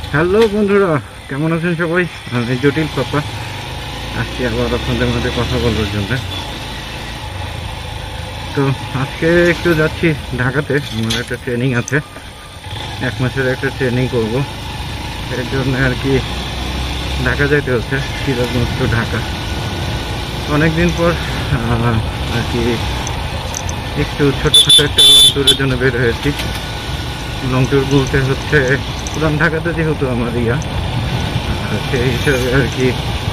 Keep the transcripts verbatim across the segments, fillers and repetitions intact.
Hello বন্ধুরা, কেমন আছেন সবাই? আমি জটিল পাপা আসছি আবার আপনাদের মধ্যে কথা বলার জন্য। তো আজকে একটু যাচ্ছি ঢাকাতে, আমার একটা ট্রেনিং আছে, এক মাসের একটা ট্রেনিং করব। এর জন্য আর কি ঢাকা যেতে হচ্ছে, সিরাজগঞ্জ টু ঢাকা। অনেকদিন পর আর কি একটু ছোটোখাটো একটা লং ট্যুরের জন্য বের হয়েছি। লং ট্যুর বলতে হচ্ছে পুরান ঢাকাতে যেহেতু আমার ইয়া, সেই হিসাবে আর কি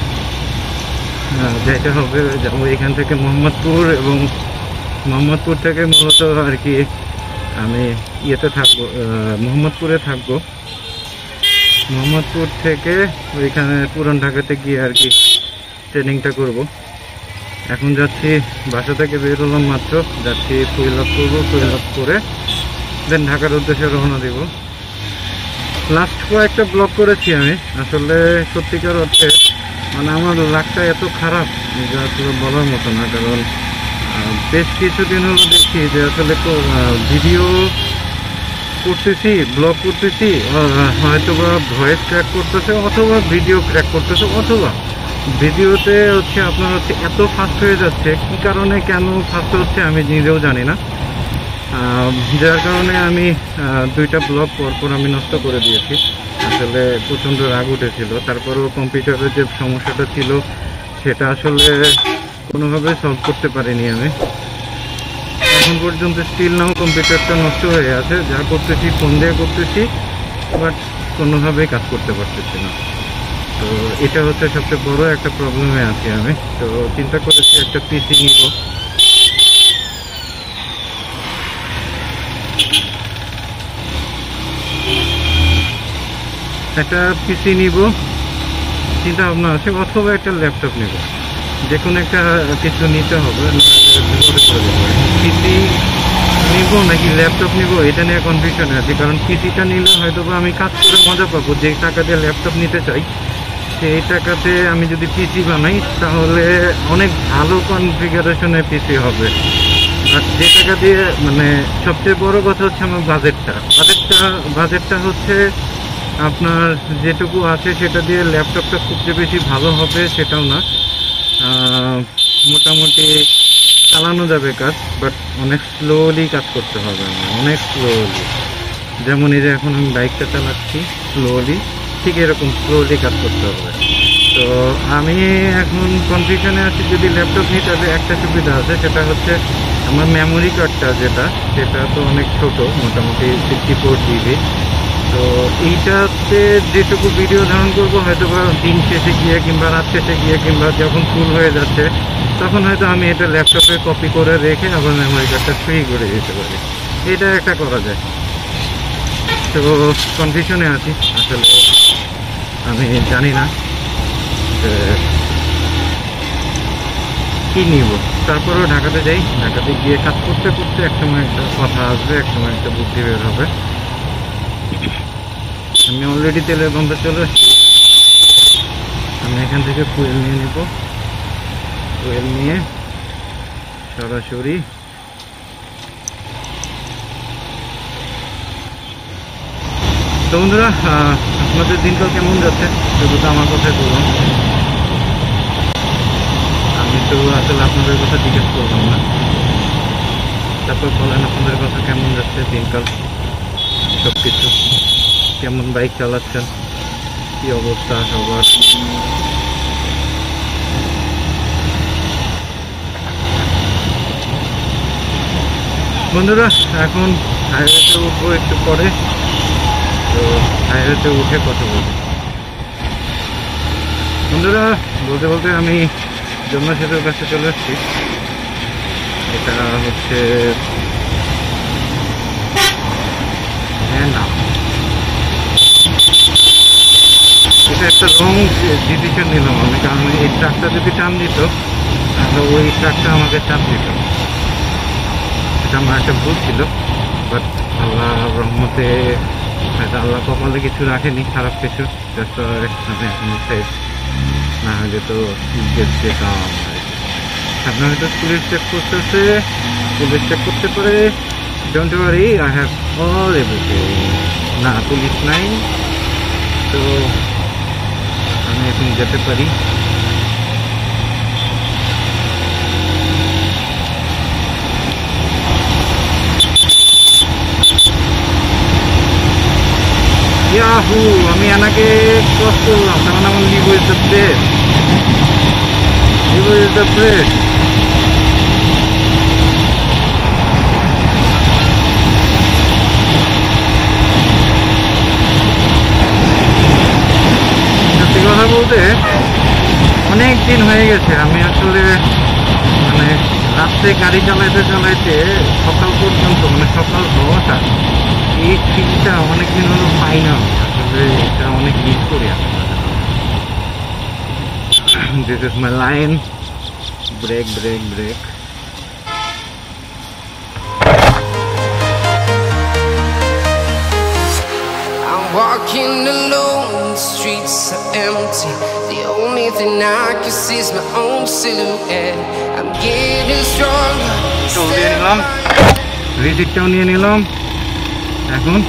যাইতে হবে। যাবো এখান থেকে মোহাম্মদপুর, এবং মোহাম্মদপুর থেকে মূলত আর কি আমি ইয়েতে থাকবো, মোহাম্মদপুরে থাকবো। মোহাম্মদপুর থেকে ওইখানে পুরান ঢাকাতে গিয়ে আর কি ট্রেনিংটা করব। এখন যাচ্ছি, বাসা থেকে বের হলাম মাত্র, যাচ্ছি ফুয়েল আপ করবো, ফুয়েল আপ করে দেন ঢাকার উদ্দেশ্যে রওনা দেব। লাস্ট কয়েকটা ব্লগ করেছি আমি, আসলে সত্যিকার অর্থে মানে আমার লাকটা এত খারাপ যে আসলে বলার মতো না। কারণ বেশ কিছুদিন হলো দেখছি যে আসলে ভিডিও করতেছি, ব্লগ করতেছি, হয়তো বা ভয়েস ক্র্যাক করতেছে, অথবা ভিডিও ক্র্যাক করতেছে, অথবা ভিডিওতে হচ্ছে আপনার হচ্ছে এত ফাস্ট হয়ে যাচ্ছে। কি কারণে কেন ফাস্ট হচ্ছে আমি নিজেও জানি না, যার কারণে আমি দুইটা ব্লগ পরপর আমি নষ্ট করে দিয়েছি। আসলে প্রচণ্ড রাগ উঠেছিল। তারপরেও কম্পিউটারের যে সমস্যাটা ছিল সেটা আসলে কোনোভাবে সলভ করতে পারিনি আমি এখন পর্যন্ত। স্টিল নাও কম্পিউটারটা নষ্ট হয়ে আছে, যা করতেছি ফোন দিয়ে করতেছি, বাট কোনোভাবেই কাজ করতে পারতেছি না। তো এটা হচ্ছে সবচেয়ে বড় একটা প্রবলেমে আছি আমি। তো চিন্তা করেছি একটা পিসি নিব। একটা পিসি নিব চিন্তা ভাবনা আছে, অথবা একটা ল্যাপটপ নেব। যে কোনো একটা কিছু নিতে হবে। পিসি নিব নাকি ল্যাপটপ নিব এটা নিয়ে কনফিউশনে আছি। কারণ পিসিটা নিলে হয়তো বা আমি কাজ করে মজা পাবো, যে টাকা দিয়ে ল্যাপটপ নিতে চাই সেই টাকাতে আমি যদি পিসি বানাই তাহলে অনেক ভালো কনফিগারেশনের পিসি হবে। আর যে টাকা দিয়ে মানে সবচেয়ে বড় কথা হচ্ছে আমার বাজেটটা বাজেটটা বাজেটটা হচ্ছে আপনার যেটুকু আছে সেটা দিয়ে ল্যাপটপটা খুব যে বেশি ভালো হবে সেটাও না, মোটামুটি চালানো যাবে কাজ, বাট অনেক স্লোলি কাজ করতে হবে আমার, অনেক স্লোলি। যেমন এই যে এখন আমি বাইকটা চালাচ্ছি স্লোলি, ঠিক এরকম স্লোলি কাজ করতে হবে। তো আমি এখন কনফিউশনে আছি, যদি ল্যাপটপ নিই তাহলে একটা সুবিধা আছে, সেটা হচ্ছে আমার মেমোরি কার্ডটা যেটা, সেটা তো অনেক ছোট, মোটামুটি সিক্সটি ফোর জিবি। তো এইটাতে যেটুকু ভিডিও ধারণ করবো হয়তো বা দিন শেষে গিয়ে কিংবা রাত শেষে গিয়ে কিংবা যখন ফুল হয়ে যাচ্ছে তখন হয়তো আমি এটা ল্যাপটপে কপি করে রেখে আবার মেমোরি কার্ডটা ফ্রি করে দিতে পারি। এটা একটা করা যায়। তো কনফিউশনে আছি আসলে, আমি জানি না যে কী নিব। তারপরেও ঢাকাতে যাই, ঢাকাতে গিয়ে কাজ করতে করতে একসময় একটা কথা আসবে, একসময় একটা বুদ্ধি বের হবে। আমি অলরেডি তেলের পাম্পে চলে এসেছি। আমি এখান থেকে ফুয়েল নিয়ে নেব, ফুয়েল নিয়ে সরাসরি তো বন্ধুরা, আপনাদের দিনকাল কেমন যাচ্ছে শুধু তো আমার কথাই বললাম। আমি তো আসলে আপনাদের কথা জিজ্ঞেস করলাম না। তারপর বলেন আপনাদের কথা কেমন যাচ্ছে দিনকাল, সব কিছু কেমন, বাইক চালাচ্ছেন, কি অবস্থা সবার। বন্ধুরা এখন হাইওয়েতে উঠবো একটু পরে, তো হাইওয়েতে উঠে কথা বলবো। বন্ধুরা বলতে বলতে আমি যমুনা সেতুর কাছে চলে এসেছি। এটা হচ্ছে হ্যাঁ না এটা একটা রং ডিসিশন নিলাম আমি, কারণ এই ট্রাকটা যদি টান দিত তাহলে ওই ট্রাকটা আমাকে চাপ দিত। এটা আমার একটা ভুল ছিল, বাট আল্লাহ রহমতে হয়তো আল্লাহ কপালে কিছু রাখেনি খারাপ কিছু, না হলে তো যেতাম। আপনার হয়তো পুলিশ চেক করতেছে, পুলিশ চেক করতে পারে, don't worry, I have all everything. না পুলিশ নাই, তো আমি এখন যেতে পারি। ইয়াহু, আমি এনাকে ক্রস করলাম, কারণ আমার Livo is the place, Livo is the place. সত্যি কথা বলতে অনেক দিন হয়ে গেছে আমি আসলে মানে রাস্তায় গাড়ি চালাইতে চালাইতে সকাল পর্যন্ত, মানে সকাল হওয়াটা, এই ফিলটা অনেকদিন হলো পাই না। আসলে এটা অনেক মিস করি আমি। This is my line, break break break. Walking alone, the streets are empty. The only thing I can see is my own silhouette. I'm getting stronger. চলে নিলাম, রিজিকটাও নিয়ে নিলাম। এখন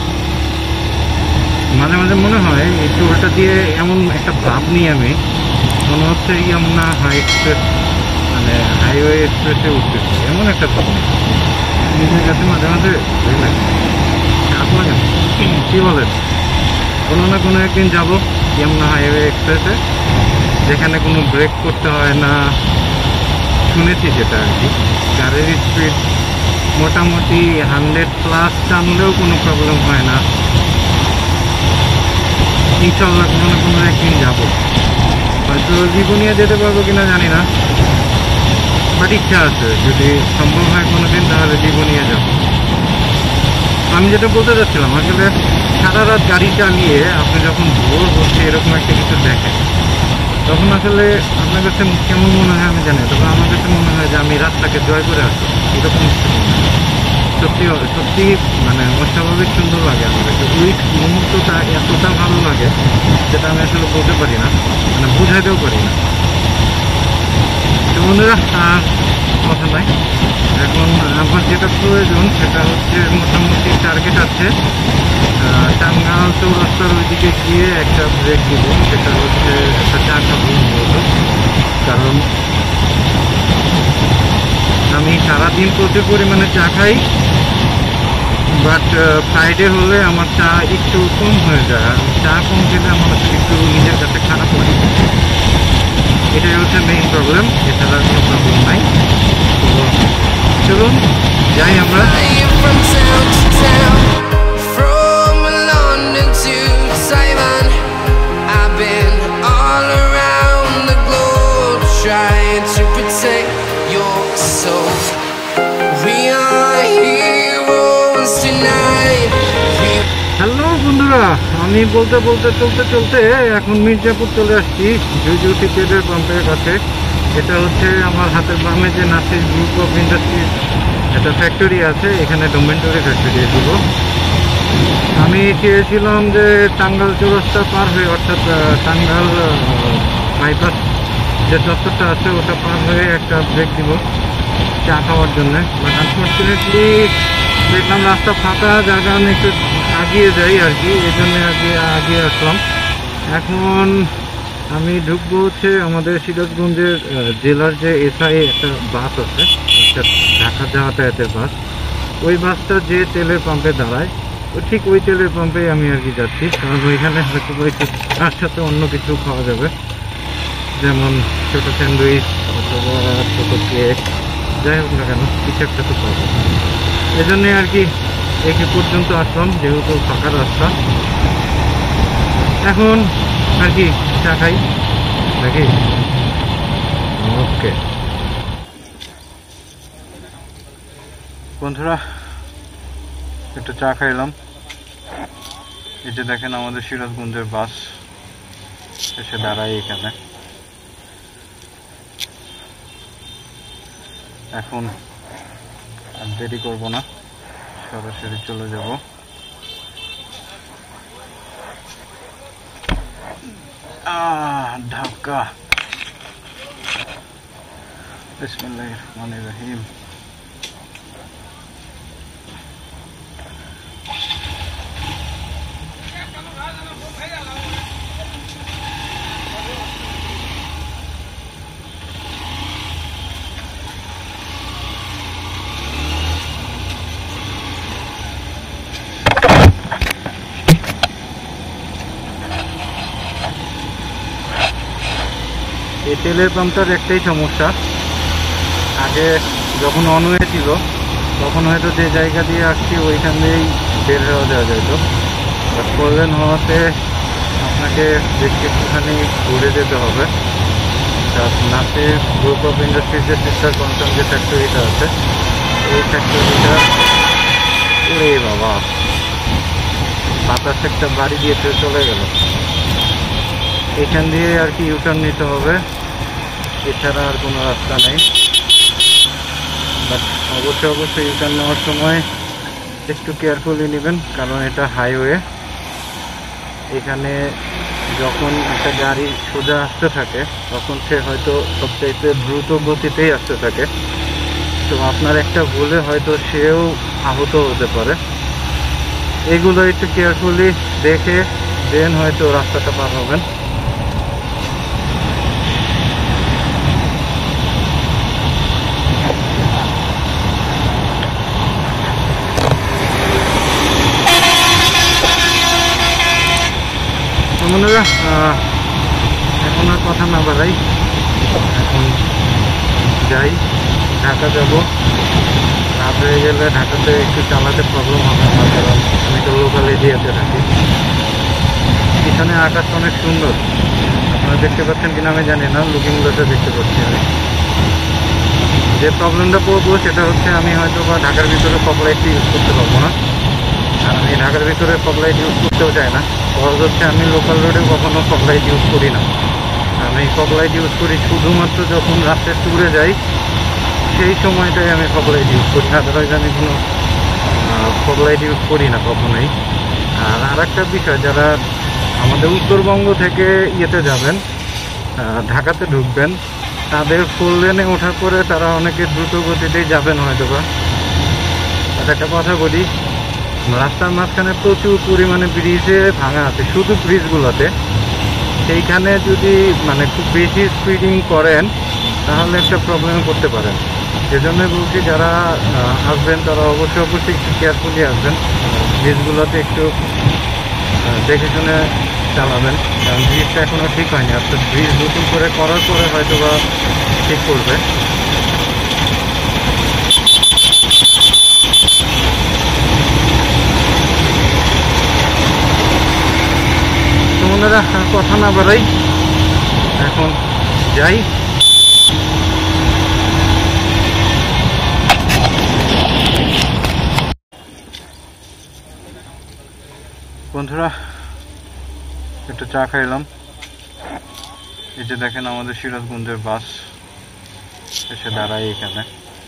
মাঝে মাঝে মনে হয় এই টোলটা দিয়ে এমন একটা ভাব নিই আমি, মনে হচ্ছে ইয়ামুনা হাই এক্সপ্রেস, মানে হাইওয়ে এক্সপ্রেসে উঠতেছি, এমন একটা ভাব নিজের কাছে মাঝে মাঝে লাগে। কি বলেন, কোনো না কোনো একদিন যাবো ইয়ামুনা হাইওয়ে এক্সপ্রেসে, যেখানে কোনো ব্রেক করতে হয় না। শুনেছি যেটা আর কি, গাড়ির স্পিড মোটামুটি হান্ড্রেড প্লাস টানলেও কোনো প্রবলেম হয় না। ইনশাল্লাহ কোনো না কোনো একদিন যাবো, হয়তো জীবনিয়া যেতে পারবো কিনা জানি না, বাট ইচ্ছা আছে, যদি সম্ভব হয় কোনোদিন তাহলে জীবনিয়া যাবো। আমি যেটা বলতে চাচ্ছিলাম, আসলে সারা রাত গাড়ি চালিয়ে আপনি যখন ভোর হচ্ছে এরকম একটা কিছু দেখেন, তখন আসলে আপনার কাছে কেমন মনে হয় আমি জানি, তবে আমার কাছে মনে হয় যে আমি রাতটাকে জয় করে আসি, এরকম সত্যি সত্যি মানে অস্বাভাবিক সুন্দর লাগে আমার কাছে। ওই মুহূর্তটা এতটা ভালো লাগে যেটা আমি আসলে বলতে পারি না, মানে বুঝাইতেও পারি না। তো বন্ধুরা, আর কথা নাই, এখন আমার যেটা প্রয়োজন সেটা হচ্ছে মোটামুটি টার্গেট আছে টাঙ্গাইল চৌরাস্তার ওইদিকে গিয়ে একটা ব্রেক দিব, সেটা হচ্ছে একটা চা খাবো মূলত। কারণ আমি সারাদিন প্রচুর পরিমাণে চা খাই, বাট ফ্রাইডে হলে আমার চা একটু কম হয়ে যায়, আর চা কম খেলে আমার আসলে একটু নিজের কাছে খারাপ লাগে। এটাই হচ্ছে মেইন প্রবলেম, এছাড়া কোনো প্রবলেম নাই। তো চলুন যাই আমরা। হ্যালো বন্ধুরা, আমি বলতে বলতে চলতে চলতে এখন মির্জাপুর চলে আসছি, জুজুটি পেট্রোল পাম্পের কাছে। এটা হচ্ছে আমার হাতের বামে যে নাসির গ্রুপ অফ ইন্ডাস্ট্রিজ একটা ফ্যাক্টরি আছে, এখানে ডোমেন্টরি ফ্যাক্টরি ছিল। আমি চেয়েছিলাম যে টাঙ্গাইল চৌরাস্তা পার হয়ে, অর্থাৎ টাঙ্গাইল বাইপাস যে চত্বরটা আছে ওটা পার হয়ে একটা ব্রেক দিব চা খাওয়ার জন্য, বাট আনফর্চুনেটলি দেখলাম রাস্তা ফাঁকা, যার কারণে একটু আগিয়ে যাই আর কি, এই জন্য আগে আগিয়ে আসলাম। এখন আমি ঢুকবো হচ্ছে আমাদের সিরাজগঞ্জের জেলার যে এসআই একটা বাস আছে, একটা ঢাকা যাতায়াতের বাস, ওই বাসটা যে তেলের পাম্পে দাঁড়ায়, তো ঠিক ওই তেলের পাম্পে আমি আর কি যাচ্ছি। কারণ ওইখানে হয়তো তার সাথে অন্য কিছু খাওয়া যাবে, যেমন ছোটো স্যান্ডউইচ অথবা ছোটো কেক, যাই হোক না কেন কিছু একটা তো পাবো। এই জন্যে আর কি একে পর্যন্ত আসলাম, যেহেতু ফাঁকা রাস্তা। এখন আর কি চা খাই নাকি? ওকে বন্ধুরা, একটু চা খাইলাম। এই যে দেখেন আমাদের সিরাজগঞ্জের বাস এসে দাঁড়ায় এখানে। এখন আর দেরি করবো না, সরাসরি চলে যাব। আহ ঢাকা। বিসমিল্লাহির রহমানির রহিম। এই তেলের পাম্পটার একটাই সমস্যা, আগে যখন অনওয়ে ছিল তখন হয়তো যে জায়গা দিয়ে আসছি ওইখান দিয়েই বের হওয়া দেওয়া যেত। ফোর লেন হওয়াতে আপনাকে বেশ একটুখানি ঘুরে যেতে হবে। নাতে গ্রুপ অফ ইন্ডাস্ট্রিজের সিস্টার কনসার্ন যে ফ্যাক্টরিটা আছে এই ফ্যাক্টরিটা, ওরে বাবা বাতাস একটা বাড়ি দিয়ে চলে গেল। এখান দিয়ে আর কি ইউটার্ন নিতে হবে, এছাড়া আর কোনো রাস্তা নেই। বাট অবশ্যই অবশ্যই ইউটার্ন নেওয়ার সময় একটু কেয়ারফুলি নেবেন, কারণ এটা হাইওয়ে। এখানে যখন একটা গাড়ি সোজা আসতে থাকে তখন সে হয়তো সবচাইতে দ্রুত গতিতেই আসতে থাকে, তো আপনার একটা ভুলে হয়তো সেও আহত হতে পারে। এগুলো একটু কেয়ারফুলি দেখে দেন হয়তো রাস্তাটা পার হবেন। বন্ধুরা এখন আর কথা না বাড়াই, এখন যাই, ঢাকা যাব। রাত হয়ে গেলে ঢাকাতে একটু চালাতে প্রবলেম হবে আমার, কারণ আমি তো লোকাল এরিয়াতে থাকি। এখানে আকাশটা অনেক সুন্দর, আপনারা দেখতে পাচ্ছেন কিনা আমি জানি না, লুকিং গ্লাসে দেখতে পাচ্ছি আমি। যে প্রবলেমটা পড়বো সেটা হচ্ছে আমি হয়তো বা ঢাকার ভিতরে ফগ লাইট ইউজ করতে পারবো না, আর আমি ঢাকার ভিতরে ফগ লাইট ইউজ করতেও চাই না। সহজ হচ্ছে আমি লোকাল রোডে কখনো ফগ লাইট ইউজ করি না। আমি ফগ লাইট ইউজ করি শুধুমাত্র যখন রাস্তায় ট্যুরে যাই, সেই সময়টাই আমি ফগ লাইট ইউজ করি, আদারওয়াইজ আমি কোনো ফগ লাইট ইউজ করি না কখনোই। আর আর একটা বিষয়, যারা আমাদের উত্তরবঙ্গ থেকে ইয়েতে যাবেন, ঢাকাতে ঢুকবেন, তাদের ফোর লেনে ওঠার পরে তারা অনেকে দ্রুত গতিতেই যাবেন হয়তো বা। আর একটা কথা বলি, রাস্তার মাঝখানে প্রচুর পরিমাণে ব্রিজে ভাঙা আছে, শুধু ব্রিজগুলোতে। সেইখানে যদি মানে খুব বেশি স্পিডিং করেন তাহলে একটা প্রবলেমে পড়তে পারেন। সেজন্য বলছি যারা আসবেন তারা অবশ্যই অবশ্যই একটু কেয়ারফুলি আসবেন, ব্রিজগুলোতে একটু দেখে শুনে চালাবেন, কারণ ব্রিজটা এখনও ঠিক হয়নি। অর্থাৎ ব্রিজ নতুন করে করার পরে হয়তো বা ঠিক করবে। তোমরা কথা না বাড়াই, এখন যাই। বন্ধুরা একটু চা খাইলাম। এই যে দেখেন আমাদের সিরাজগঞ্জের বাস এসে দাঁড়ায় এখানে।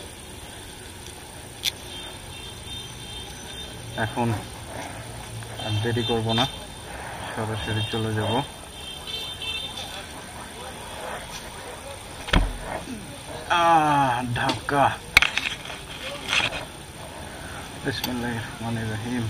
এখন আর দেরি করবো না, সরাসরি চলে যাব। আহ ঢাকা। বিসমিল্লাহির রহমানির রহিম।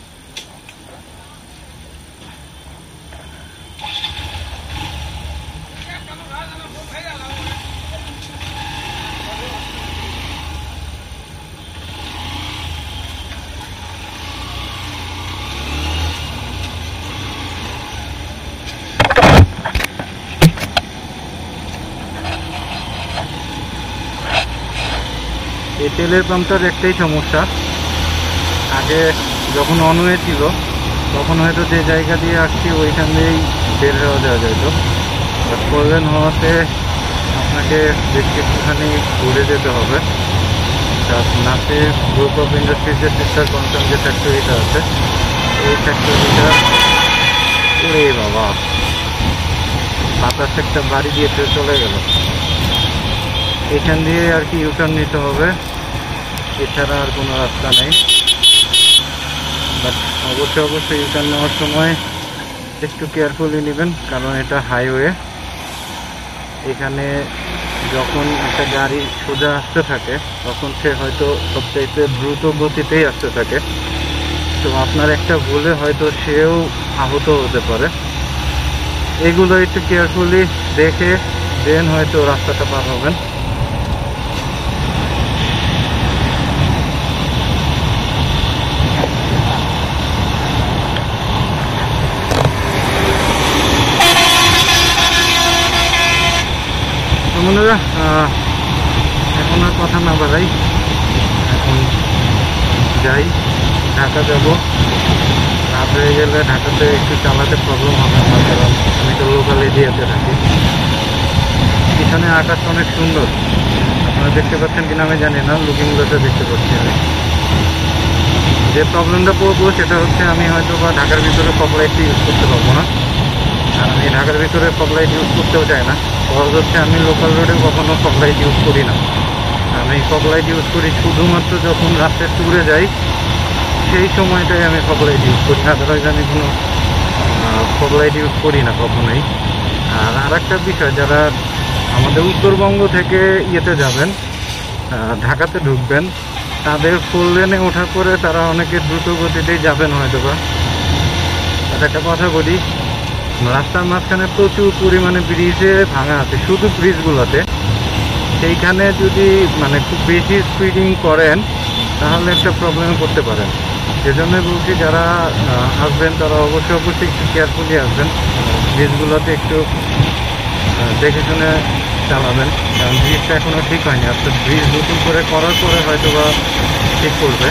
এই তেলের পাম্পটার একটাই সমস্যা, আগে যখন অনওয়ে ছিল তখন হয়তো যে জায়গা দিয়ে আসছি ওইখান দিয়েই বের হওয়া দেওয়া যেত। ফোর লেন হওয়াতে আপনাকে বেশ একটুখানি ঘুরে যেতে হবে। নাতে গ্রুপ অফ ইন্ডাস্ট্রিজের সিস্টার কনসার্ন যে ফ্যাক্টরিটা আছে এই ফ্যাক্টরিটা, ওরে বাবা বাতাস একটা বাড়ি দিয়ে চলে গেল। এখান দিয়ে আর কি ইউটার্ন নিতে হবে, এছাড়া আর কোনো রাস্তা নেই। বাট অবশ্যই অবশ্যই ইউটার্ন নেওয়ার সময় একটু কেয়ারফুলি নেবেন, কারণ এটা হাইওয়ে। এখানে যখন একটা গাড়ি সোজা আসতে থাকে তখন সে হয়তো সবচাইতে দ্রুত গতিতেই আসতে থাকে, তো আপনার একটা ভুলে হয়তো সেও আহত হতে পারে। এগুলো একটু কেয়ারফুলি দেখে দেন হয়তো রাস্তাটা পার হবেন। বন্ধুরা এখন আর কথা না বাড়াই, এখন যাই, ঢাকা যাব। রাত হয়ে গেলে ঢাকাতে একটু চালাতে প্রবলেম হবে আমার, কারণ আমি তো লোকাল এরিয়াতে থাকি। পিছনে আকাশ অনেক সুন্দর, আপনারা দেখতে পাচ্ছেন কিনা আমি জানি না, লুকিং গ্লাসে দেখতে পাচ্ছি আমি। যে প্রবলেমটা পড়বো সেটা হচ্ছে আমি হয়তো বা ঢাকার ভিতরে ফগ লাইটটি ইউজ করতে পারবো না, আর আমি ঢাকার ভিতরে ফগ লাইট ইউজ করতেও চাই না। ফরজ হচ্ছে আমি লোকাল রোডে কখনো ফগ লাইট ইউজ করি না। আমি ফগ লাইট ইউজ করি শুধুমাত্র যখন রাস্তায় ট্যুরে যাই, সেই সময়টাই আমি ফগ লাইট ইউজ করি, আদারওয়াইজ আমি কোনো ফগ লাইট ইউজ করি না কখনোই। আর আর একটা বিষয়, যারা আমাদের উত্তরবঙ্গ থেকে ইয়েতে যাবেন, ঢাকাতে ঢুকবেন, তাদের ফোর লেনে ওঠার পরে তারা অনেকে দ্রুত গতিতেই যাবেন হয়তো বা। আর একটা কথা বলি, রাস্তার মাঝখানে প্রচুর পরিমাণে ব্রিজে ভাঙা আছে, শুধু ব্রিজগুলোতে। সেইখানে যদি মানে খুব বেশি স্পিডিং করেন তাহলে একটা প্রবলেমে পড়তে পারেন। সেজন্য বলছি, যারা আসবেন তারা অবশ্যই অবশ্যই একটু কেয়ারফুলি আসবেন, ব্রিজগুলোতে একটু দেখে শুনে চালাবেন, কারণ ব্রিজটা এখনও ঠিক হয়নি। অর্থাৎ ব্রিজ নতুন করে করার পরে হয়তো বা ঠিক করবে।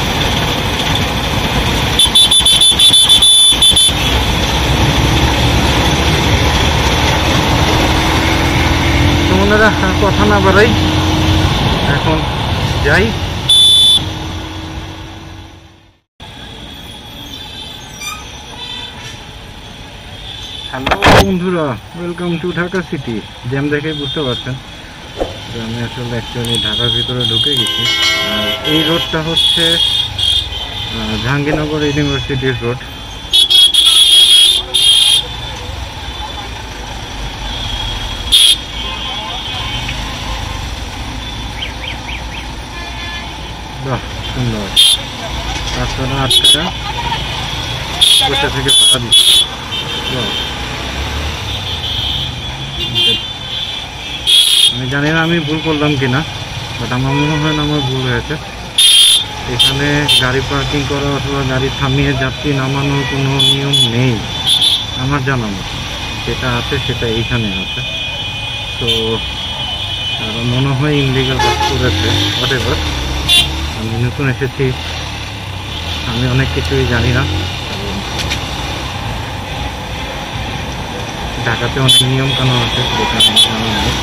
তোমাদের কথা না বাড়াই, এখন যাই। হ্যালো বন্ধুরা, welcome to Dhaka city. Jam দেখে বুঝতে পারছেন যে আমি আসলে অ্যাকচুয়ালি ঢাকার ভিতরে ঢুকে গেছি। আর এই রোডটা হচ্ছে জাহাঙ্গীরনগর ইউনিভার্সিটির রোড। বাহ, সুন্দর রাস্তাটা আটকাটা ওটা থেকে ভাড়া দিচ্ছে। আমি জানি না আমি ভুল করলাম কিনা, বাট আমার মনে হয় না আমার ভুল হয়েছে। এখানে গাড়ি পার্কিং করা অথবা গাড়ি থামিয়ে যাত্রী নামানোর কোনো নিয়ম নেই আমার জানা মতো। যেটা আছে সেটা এইখানে আছে। তো আর মনে হয় ইনলিগাল কাজ করেছে, হোয়াটএভার। আমি নতুন এসেছি, আমি অনেক কিছুই জানি না। ঢাকাতে অনেক নিয়ম কানুন আছে যেটা আমার জানা নেই।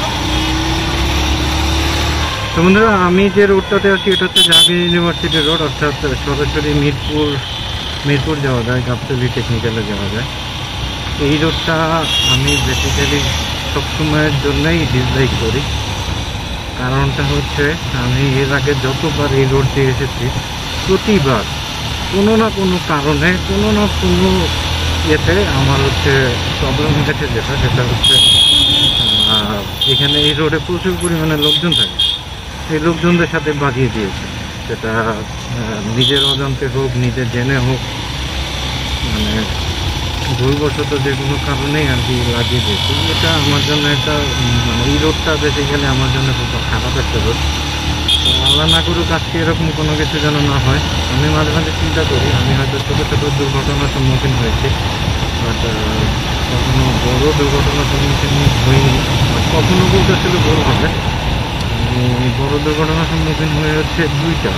তো বন্ধুরা, আমি যে রোডটাতে আছি এটা হচ্ছে জাহাঙ্গীর ইউনিভার্সিটি রোড, অর্থাৎ সরাসরি মিরপুর মিরপুর যাওয়া যায়, গাবতলী টেকনিক্যালে যাওয়া যায়। এই রোডটা আমি বেসিক্যালি সবসময়ের জন্যই ডিসলাইক করি। কারণটা হচ্ছে, আমি এর আগে যতবার এই রোড দিয়ে এসেছি প্রতিবার কোনো না কোনো কারণে কোনো না কোনো ইয়েতে আমার হচ্ছে প্রবলেম হয়েছে। যেটা সেটা হচ্ছে এখানে এই রোডে প্রচুর পরিমাণে লোকজন থাকে, এই লোকজনদের সাথে বাজিয়ে দিয়েছে। সেটা নিজের অজান্তে হোক, নিজের জেনে হোক, মানে ভুলবশত যে কোনো কারণেই আর কি লাগিয়ে দিয়েছে। এটা আমার জন্য একটা মানে এই রোডটা বেসিক্যালি আমার জন্য খুব খারাপ একটা রোড। তো আল্লাহ না করুক আজকে এরকম কোনো কিছু যেন না হয়। আমি মাঝে মাঝে চিন্তা করি, আমি হয়তো ছোটো ছোটো দুর্ঘটনার সম্মুখীন হয়েছি, বাট কখনো বড়ো দুর্ঘটনার সম্মুখীন হইনি। কখনো বলতে আসলে ভুল হবে, আমি বড়ো দুর্ঘটনার সম্মুখীন হয়ে হচ্ছে দুইটা।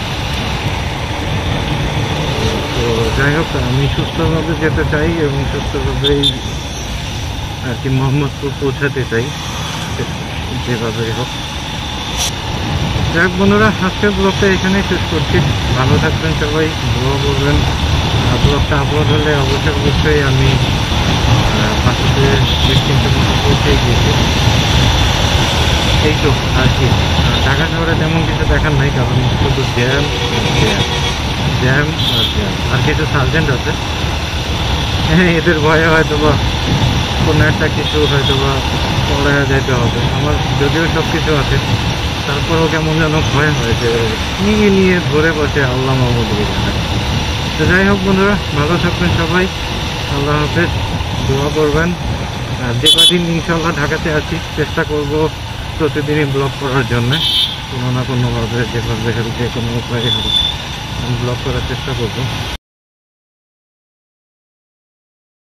তো যাই হোক, আমি সুস্থভাবে যেতে চাই এবং সুস্থভাবেই আর কি মোহাম্মদপুর পৌঁছাতে চাই, যেভাবে হোক। যাই হোক বন্ধুরা, আজকের ব্লগটা এখানেই শেষ করছি। ভালো থাকবেন সবাই, দোয়া করবেন। ব্লগটা আপলোড হলে অবশ্যই অবশ্যই আমি পাঁচশো বিশ তিনশোর মতো পৌঁছে গিয়েছি। এই তো আর কি, ঢাকা শহরে তেমন কিছু দেখার নাই, কারণ শুধু জ্যাম জ্যাম জ্যাম আর জ্যাম। আর কিছু সার্জেন্ট আছে, হ্যাঁ এদের ভয়ে হয়তো বা কোনো একটা কিছু হয়তো বা পড়ায় যেতে হবে। আমার যদিও সব কিছু আছে, তারপরেও কেমন যেন ভয় হয় যে নিয়ে নিয়ে ধরে বসে আল্লাহ মাহমুদ। তো যাই হোক বন্ধুরা, ভালো থাকবেন সবাই, আল্লাহ হাফেজ, দোয়া করবেন। আর যে কদিন ইনশাল্লাহ ঢাকাতে আছি চেষ্টা করব প্রতিদিনই ব্লগ করার জন্যে, কোনো না কোনোভাবে যেভাবে যে কোনো উপায়ে হোক আমি ব্লগ করার চেষ্টা করব।